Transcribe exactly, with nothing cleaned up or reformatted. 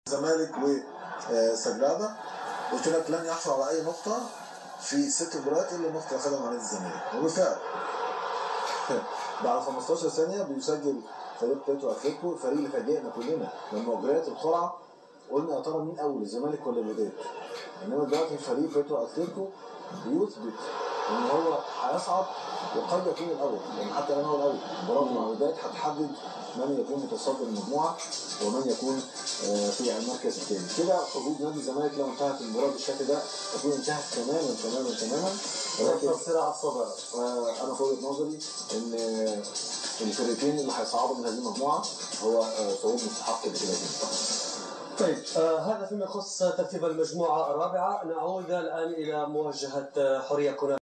الزمالك وسجادة قلت لك لن يحصل على اي نقطه في ست مباريات الا النقطه اللي اخذها مع نادي الزمالك، وبالفعل بعد خمستاشر ثانيه بيسجل فريق بيترو اتلتيكو، الفريق اللي فاجئنا كلنا لما اجريت القرعه قلنا يا ترى مين اول الزمالك ولا الوداد، انما دلوقتي فريق بيترو اتلتيكو بيثبت ان هو هيصعد وقد يكون الاول، يعني حتى لو هو الاول مباراه مع الوداد هتحدد من يكون متصدر المجموعه ومن يكون في المركز الثاني. كده حظوظ نادي الزمالك لو انتهت المباراه بالشكل ده تكون انتهت تماما تماما تماما، ولكن صراع الصدر انا في وجهه نظري ان الفريقين اللي هيصعدوا من هذه المجموعه هو صعود مستحق لكلتين. طيب آه هذا فيما يخص ترتيب المجموعه الرابعه. نعود الان الى مواجهه حوريه كوناكري.